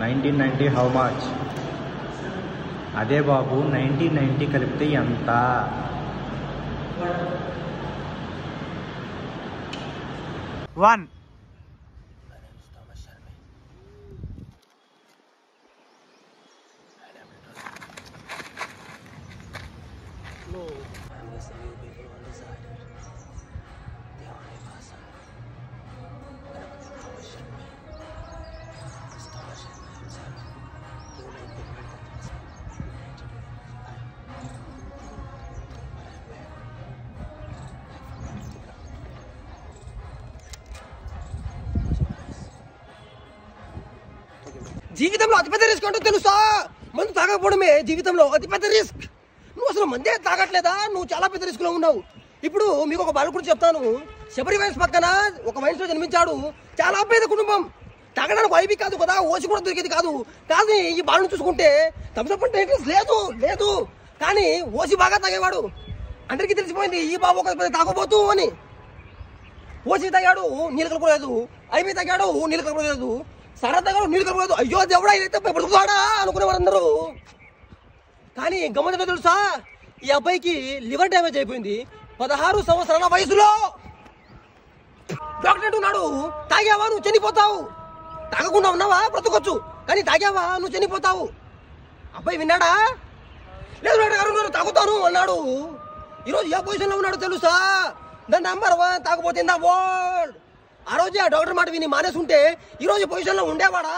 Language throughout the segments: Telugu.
1990 హౌ మచ్? అదే బాబు 1990 కలిపితే ఎంత? 1. జీవితంలో అతిపెద్ద రిస్క్ అంటూ తెలుసా? మందు తాగకపోవడమే జీవితంలో అతిపెద్ద రిస్క్. నువ్వు అసలు మందే తాగట్లేదా? నువ్వు చాలా పెద్ద రిస్క్ లో ఉన్నావు. ఇప్పుడు మీకు ఒక బాలకుడు చెప్తాను. శబరి వయసు పక్కన ఒక వయసులో జన్మించాడు. చాలా పేద కుటుంబం. తాగడానికి వైబీ కాదు కదా, ఓసి కూడా దొరికేది కాదు. కానీ ఈ బాలుని చూసుకుంటే థమ్సప్ అంటే ఇంట్రెస్ట్ లేదు. కానీ ఓసి బాగా తాగేవాడు. అందరికీ తెలిసిపోయింది ఈ బాబు ఒక తాగబోతూ అని. ఓసి తాగాడు, నీళ్ళు కలుపుకోలేదు. ఐబీ తాగాడు, నీళ్ళు కలుపుకోలేదు. సరా తాగాడు, నీళ్ళు కలుపుకోలేదు. అయ్యో దేవుడా, ఇదైతే బ్రతుకుతాడా అనుకునేవాడు అందరూ. కానీ గమనించడం తెలుసా, ఈ అబ్బాయికి లివర్ డ్యామేజ్ అయిపోయింది 16 సంవత్సరాల వయసులో. డాక్టర్ అంటున్నాడు, తాగావా నువ్వు చనిపోతావు, తాగకుండా ఉన్నావా బ్రతకొచ్చు, కానీ తాగావా నువ్వు చనిపోతావు. అబ్బాయి విన్నాడా? లేదు డాక్టర్ గారు తాగుతాను అన్నాడు. ఈరోజు ఏ పొజిషన్లో ఉన్నాడు తెలుసా? ద నంబర్ 1 తాగపోతే ఇన్ ద వరల్డ్. ఆ రోజే ఆ డాక్టర్ మాట విని మానేసి ఉంటే ఈ రోజు పొజిషన్లో ఉండేవాడా?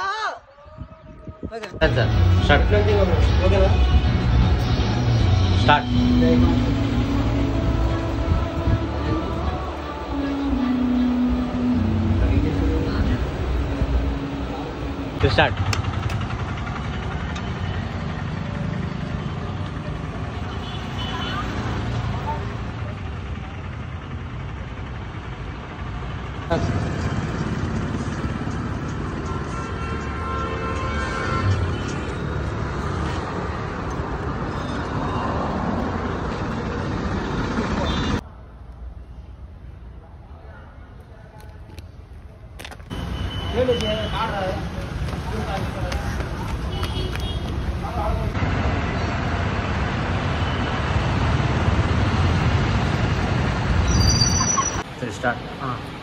స్టార్ట్. స్టార్ట్. स्टार्ट.